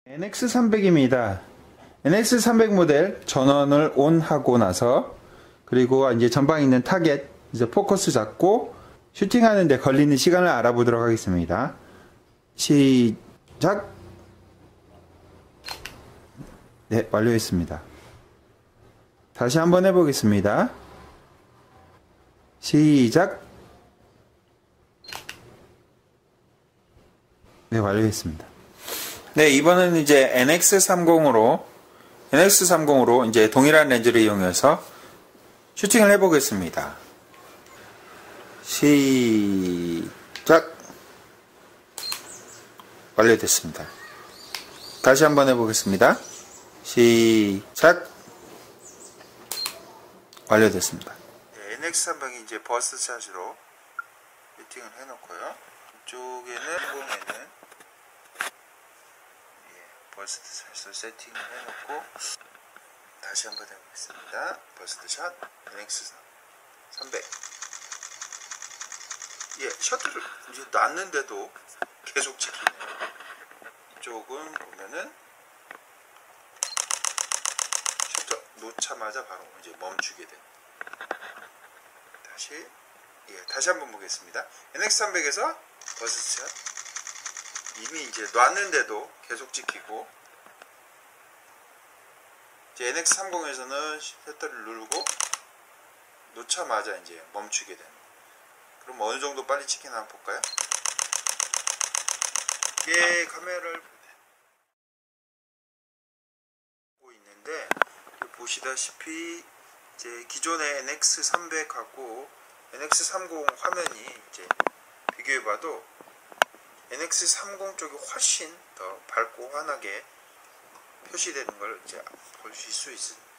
NX300입니다. NX300 모델 전원을 ON 하고 나서, 그리고 이제 전방에 있는 타겟 이제 포커스 잡고 슈팅하는 데 걸리는 시간을 알아보도록 하겠습니다. 시작. 네, 완료했습니다. 다시 한번 해보겠습니다. 시작. 네, 완료했습니다. 네, 이번에는 이제 NX30으로 이제 동일한 렌즈를 이용해서 슈팅을 해보겠습니다. 시작. 완료됐습니다. 다시 한번 해보겠습니다. 시작. 완료됐습니다. 네, NX300이 이제 버스샷으로 슈팅을 해놓고요. 이쪽에는 공에는 버스트샷을 세팅을 해놓고 다시 한번 해보겠습니다. 버스트샷 NX300. 셔터를 이제 놨는데도 계속 찍히네요. 이쪽은 보면은 셔터 놓자마자 바로 이제 멈추게 됩니다. 다시 한번 보겠습니다. NX300에서 버스트샷 이미 이제 놨는데도 계속 찍히고, 이제 NX30에서는 셔터를 누르고 놓자마자 이제 멈추게 됩니다. 그럼 어느 정도 빨리 찍히나 한번 볼까요? 이게 카메라를 보고 있는데, 보시다시피 이제 기존의 NX300하고 NX30 화면이 이제 비교해봐도 NX30 쪽이 훨씬 더 밝고 환하게 표시되는 걸 이제 보실 수 있습니다.